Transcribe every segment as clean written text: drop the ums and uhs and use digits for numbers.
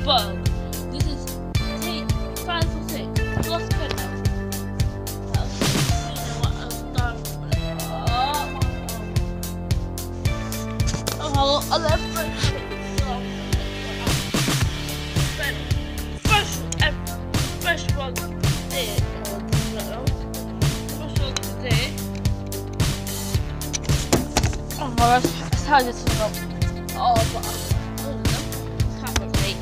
bug. This is take 5 for 6. Lost pen now. You know what? I've done. Oh, I left my first one today. Oh, that's how this is not. Oh, but I don't know. Can't relate.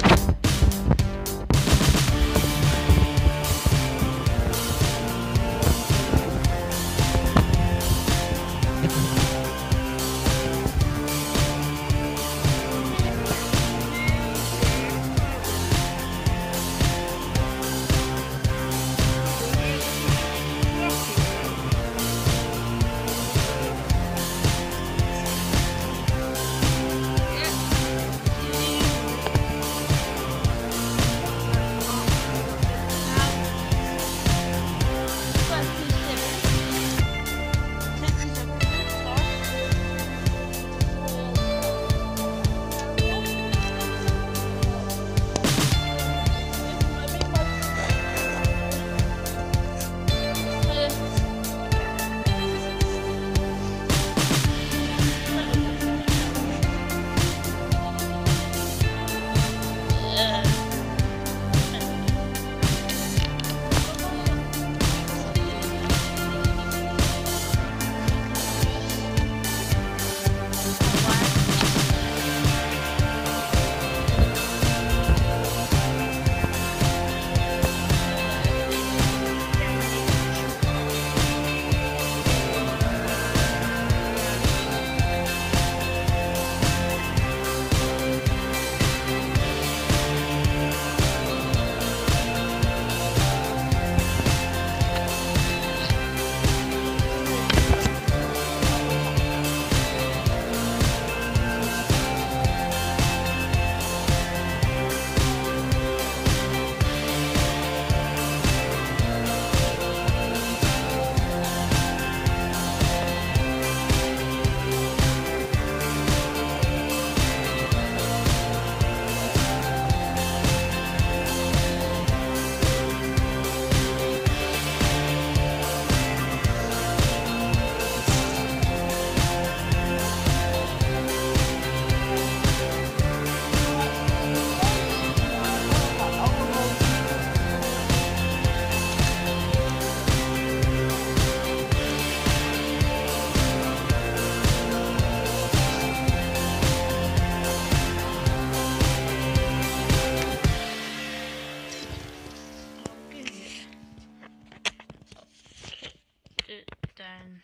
Then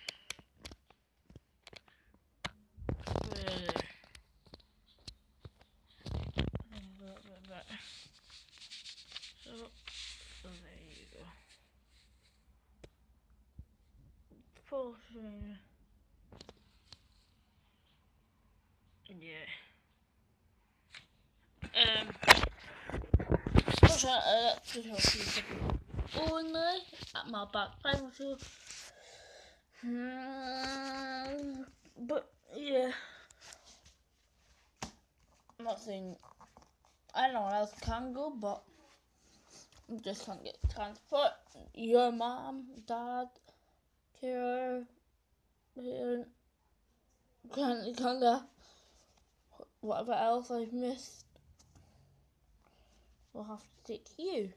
so there you go. Yeah. Only at my back too. But yeah, I'm not saying anyone else can go, but you just can't get transport. Your mom, dad, care, parent, can't whatever else I've missed, will have to take you.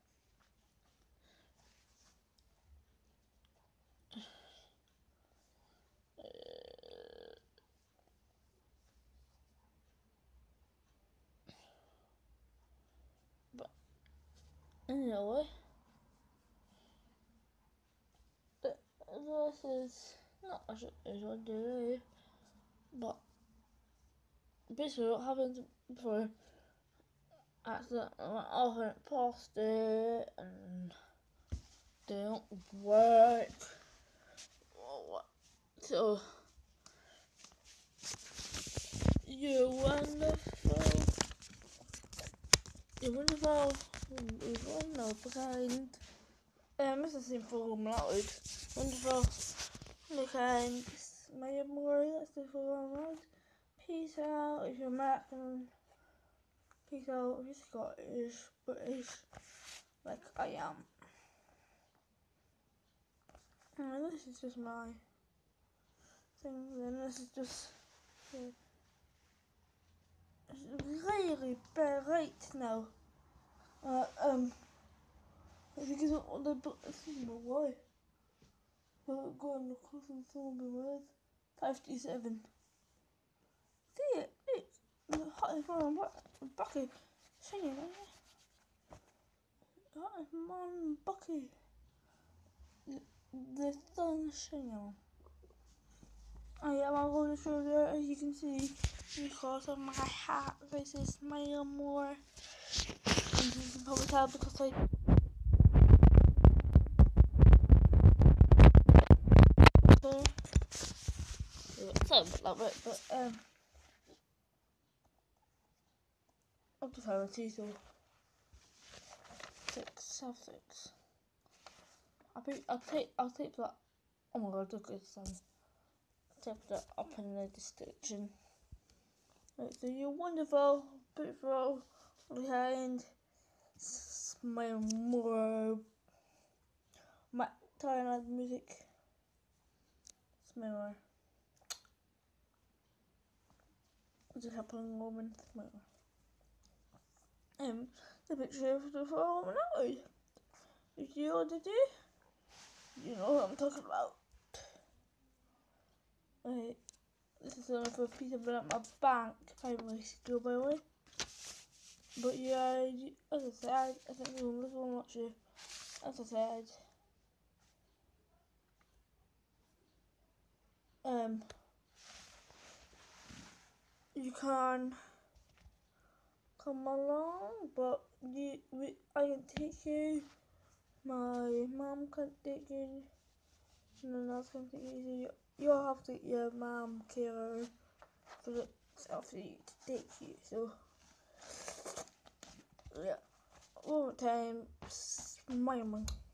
But anyway, this is not as usual delay, but basically what happened before accident I went off and paused it and didn't work. So you're wonderful. You're wonderful. You're wonderful kind. It's the same for home loud. Wonderful. You're kind. My amor, that's the full loud. Peace out. If you're American, Peace out. He's Scottish, British, like I am. And this is just my thing. Then this is just really bright now. Because all the this is my why. Go on the crossing some words. 57. See it? It's the hottest one. What? Bucky. Singing, hottest man, Bucky. The sun's shining. I am on the shoulder, as you can see, because of my hat. This is my more. And you can probably tell because I. So, love it, but I'll just have a teeth or 6, have 6. I'll tape that. Oh my god, look at this one. Tape that up in the description. Right, so you're wonderful, beautiful, kind, smile more. My Thailand music. Smile more. Just happening woman smile. The picture of the woman now. If you know what to do, you know what I'm talking about. Right, this is another piece of at my bank 5 weeks ago, by the way. But yeah, as I said, I think this one not sure. As I said, you can come along, but I can take you. My mum can't take you. No one else can take you. You'll have to get your mum carer for the selfie to take you. So yeah, all the time, my mum.